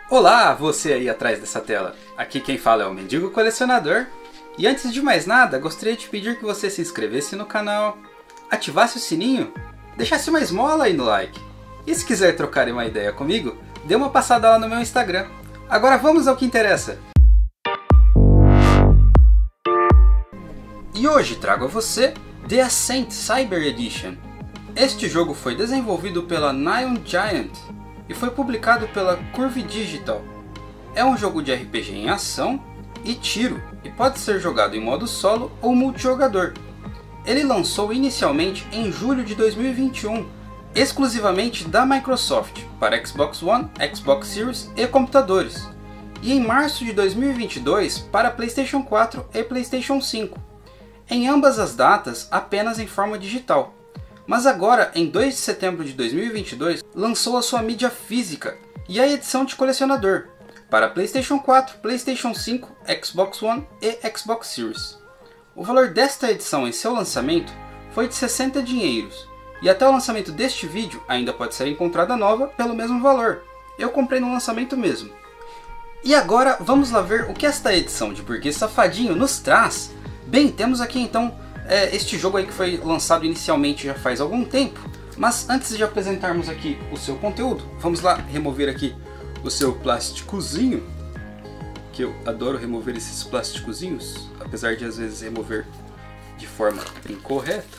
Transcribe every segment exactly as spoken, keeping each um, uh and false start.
Olá, você aí atrás dessa tela. Aqui quem fala é o Mendigo Colecionador. E antes de mais nada, gostaria de pedir que você se inscrevesse no canal, ativasse o sininho, deixasse uma esmola aí no like. E se quiser trocar uma ideia comigo, dê uma passada lá no meu Instagram. Agora vamos ao que interessa. E hoje trago a você The Ascent Cyber Edition. Este jogo foi desenvolvido pela Neon Giant e foi publicado pela Curve Digital. É um jogo de R P G em ação e tiro e pode ser jogado em modo solo ou multijogador. Ele lançou inicialmente em julho de dois mil e vinte e um, exclusivamente da Microsoft, para Xbox One, Xbox Series e computadores, e em março de dois mil e vinte e dois para PlayStation quatro e PlayStation cinco, em ambas as datas apenas em forma digital. Mas agora, em dois de setembro de dois mil e vinte e dois, lançou a sua mídia física e a edição de colecionador para PlayStation quatro, PlayStation cinco, Xbox One e Xbox Series. O valor desta edição em seu lançamento foi de sessenta dinheiros, e até o lançamento deste vídeo ainda pode ser encontrada nova pelo mesmo valor. Eu comprei no lançamento mesmo. E agora vamos lá ver o que esta edição de Burguês Safadinho nos traz. Bem, temos aqui então é, este jogo aí que foi lançado inicialmente já faz algum tempo, mas antes de apresentarmos aqui o seu conteúdo, vamos lá remover aqui o seu plásticozinho, que eu adoro remover esses plásticozinhos, apesar de às vezes remover de forma incorreta.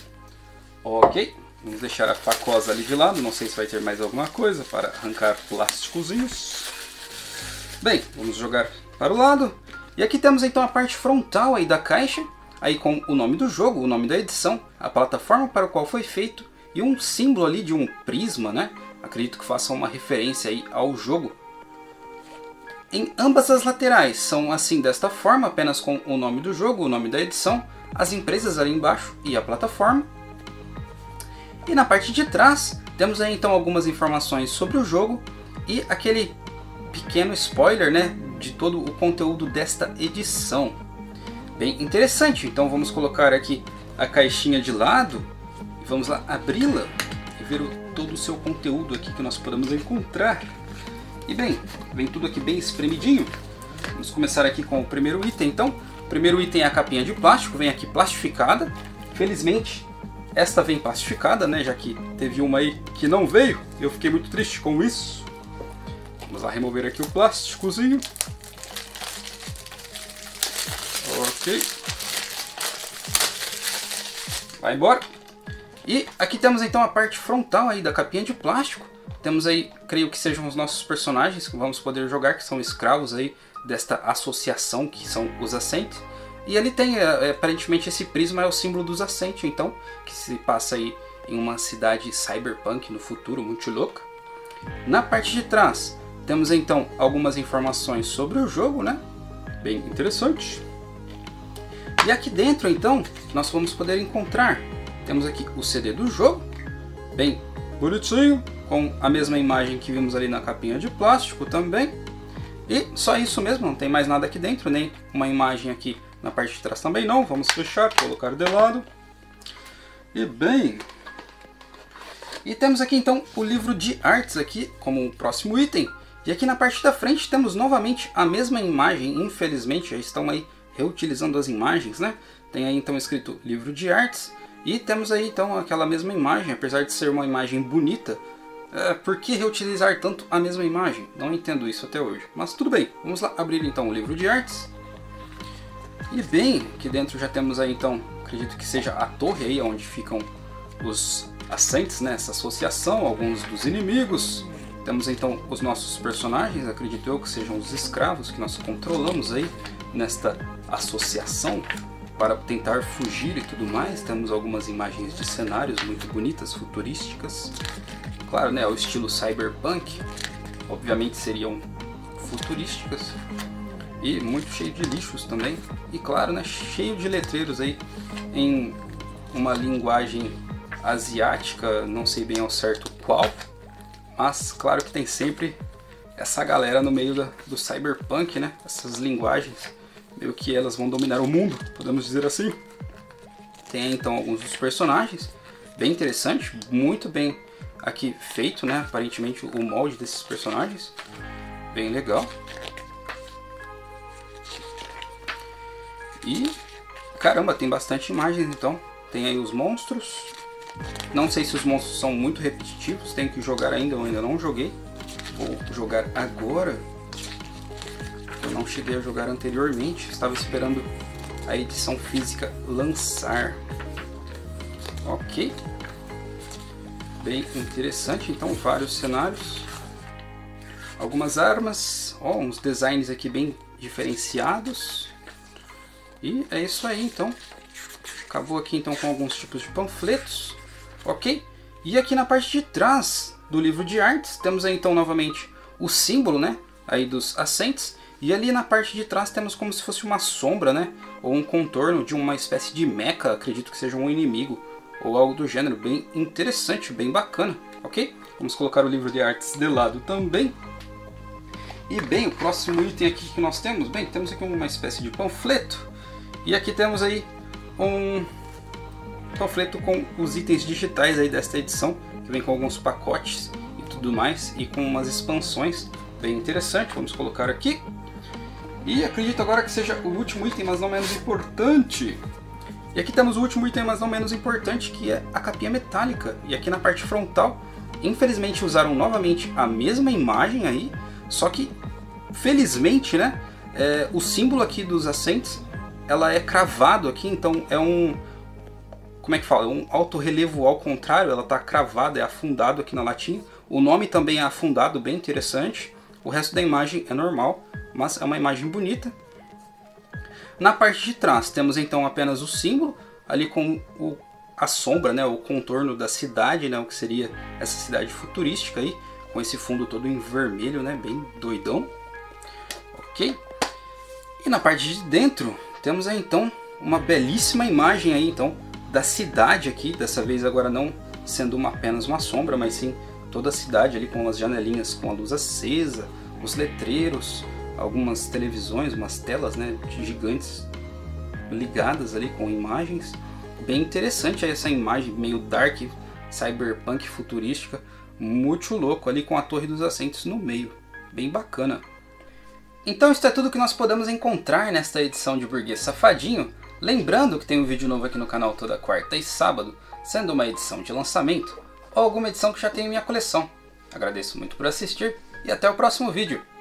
Ok, vamos deixar a facosa ali de lado, não sei se vai ter mais alguma coisa para arrancar plásticozinhos. Bem, vamos jogar para o lado. E aqui temos então a parte frontal aí da caixa, aí com o nome do jogo, o nome da edição, a plataforma para o qual foi feito e um símbolo ali de um prisma, né? Acredito que faça uma referência aí ao jogo. Em ambas as laterais são assim desta forma, apenas com o nome do jogo, o nome da edição, as empresas ali embaixo e a plataforma. E na parte de trás temos aí então algumas informações sobre o jogo e aquele pequeno spoiler, né, de todo o conteúdo desta edição. Bem interessante, então vamos colocar aqui a caixinha de lado e vamos lá abri-la e ver o, todo o seu conteúdo aqui que nós podemos encontrar. E bem, vem tudo aqui bem espremidinho. Vamos começar aqui com o primeiro item então. O primeiro item é a capinha de plástico, vem aqui plastificada. Felizmente esta vem plastificada, né, já que teve uma aí que não veio. Eu fiquei muito triste com isso. Vamos lá remover aqui o plásticozinho. Ok. Vai embora. E aqui temos então a parte frontal aí da capinha de plástico. Temos aí, creio que sejam os nossos personagens que vamos poder jogar, que são escravos aí desta associação que são os Ascent. E ali tem, é, aparentemente esse prisma é o símbolo dos Ascent, então, que se passa aí em uma cidade cyberpunk no futuro, muito louca. Na parte de trás, temos então algumas informações sobre o jogo, né? Bem interessante. E aqui dentro então, nós vamos poder encontrar, temos aqui o C D do jogo, bem bonitinho, com a mesma imagem que vimos ali na capinha de plástico também. E só isso mesmo, não tem mais nada aqui dentro, nem uma imagem aqui na parte de trás também não. Vamos fechar, colocar de lado. E bem... E temos aqui então o livro de artes aqui como o próximo item. E aqui na parte da frente temos novamente a mesma imagem, infelizmente já estão aí reutilizando as imagens, né? Tem aí então escrito livro de artes. E temos aí então aquela mesma imagem, apesar de ser uma imagem bonita. É, por que reutilizar tanto a mesma imagem? Não entendo isso até hoje, mas tudo bem. Vamos lá abrir então o livro de artes. E bem, aqui dentro já temos aí então, acredito que seja a torre aí onde ficam os Ascents, né? Essa associação, alguns dos inimigos. Temos então os nossos personagens, acredito eu que sejam os escravos que nós controlamos aí nesta associação para tentar fugir e tudo mais. Temos algumas imagens de cenários muito bonitas, futurísticas. Claro, né, o estilo cyberpunk, obviamente seriam futurísticas. E muito cheio de lixos também. E claro, né, cheio de letreiros aí em uma linguagem asiática, não sei bem ao certo qual. Mas claro que tem sempre essa galera no meio da, do cyberpunk, né? Essas linguagens, meio que elas vão dominar o mundo, podemos dizer assim. Tem então alguns dos personagens, bem interessante, muito bem aqui feito, né? Aparentemente o molde desses personagens. bem legal. E caramba, tem bastante imagens então. Tem aí os monstros. Não sei se os monstros são muito repetitivos, tenho que jogar ainda, eu ainda não joguei. Vou jogar agora. Eu não cheguei a jogar anteriormente, estava esperando a edição física lançar. Ok. Bem interessante, então vários cenários. Algumas armas, ó, uns designs aqui bem diferenciados. E é isso aí então. Acabou aqui então com alguns tipos de panfletos. Ok? E aqui na parte de trás do livro de artes, temos aí então novamente o símbolo, né? Aí dos Ascents. E ali na parte de trás temos como se fosse uma sombra, né? Ou um contorno de uma espécie de mecha, acredito que seja um inimigo. Ou algo do gênero, bem interessante, bem bacana. Ok? Vamos colocar o livro de artes de lado também. E bem, o próximo item aqui que nós temos, bem, temos aqui uma espécie de panfleto. E aqui temos aí um panfleto com os itens digitais aí desta edição, que vem com alguns pacotes e tudo mais, e com umas expansões, bem interessante. Vamos colocar aqui. E acredito agora que seja o último item, mas não menos importante. E aqui temos o último item, mas não menos importante, que é a capinha metálica. E aqui na parte frontal, infelizmente usaram novamente a mesma imagem aí, só que, felizmente, né, é, o símbolo aqui dos Ascents, ela é cravado aqui, então é um, como é que fala, um autorrelevo ao contrário, ela está cravada, é afundado aqui na latinha. O nome também é afundado, bem interessante. O resto da imagem é normal, mas é uma imagem bonita. Na parte de trás temos então apenas o símbolo, ali com o, a sombra, né, o contorno da cidade, né, o que seria essa cidade futurística aí, com esse fundo todo em vermelho, né, bem doidão. Ok? E na parte de dentro temos aí então uma belíssima imagem aí então da cidade aqui, dessa vez agora não sendo uma, apenas uma sombra, mas sim toda a cidade ali com as janelinhas com a luz acesa, os letreiros, algumas televisões, umas telas, né, gigantes ligadas ali com imagens. Bem interessante aí essa imagem meio dark, cyberpunk futurística, muito louco ali com a Torre dos Ascents no meio, bem bacana. Então isso é tudo que nós podemos encontrar nesta edição de Burguês Safadinho. Lembrando que tem um vídeo novo aqui no canal toda quarta e sábado, sendo uma edição de lançamento ou alguma edição que já tem em minha coleção. Agradeço muito por assistir e até o próximo vídeo.